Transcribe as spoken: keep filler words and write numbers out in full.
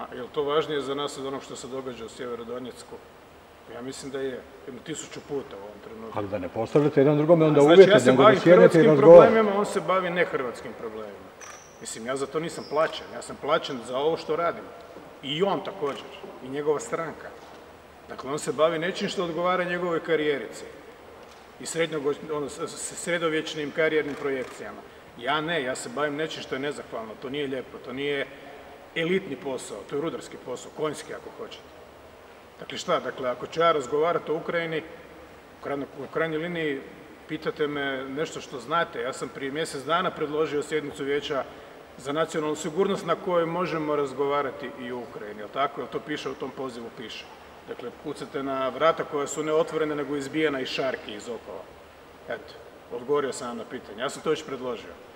A je li to važnije za nas od onog što se događa u Sjeverodonjecku? Ja mislim da je, jedno tisuću puta u ovom trenutku. Ali da ne postavljate jedan drugome onda Znači, uvjete, ja se nego da bavim sjednete i hrvatskim razgovarate. problemima, on se bavi nehrvatskim problemima. Mislim, ja za to nisam plaćen, ja sam plaćen za ovo što radim. I on također, i njegova stranka. Dakle, on se bavi nečim što odgovara njegovoj karijerici i srednjogo- ono, s- s- sredovječnim karijernim projekcijama. Ja ne, ja se bavim nečim što je nezahvalno, to nije lijepo, to nije elitni posao, to je rudarski posao, konjski ako hoćete. Dakle šta, dakle ako ću ja razgovarati o Ukrajini, u krajnjoj- u krajnjoj liniji pitate me nešto što znate, ja sam prije mjesec dana predložio sjednicu Vijeća za nacionalnu sigurnost na kojoj možemo razgovarati i o Ukrajini, jel tako? Jel to piše u tom pozivu? Piše. Dakle, pucate na vrata koja su ne otvorene nego izbijena iz šarki, iz okova. Eto, odgovorio sam vam na pitanje. Ja sam to već predložio.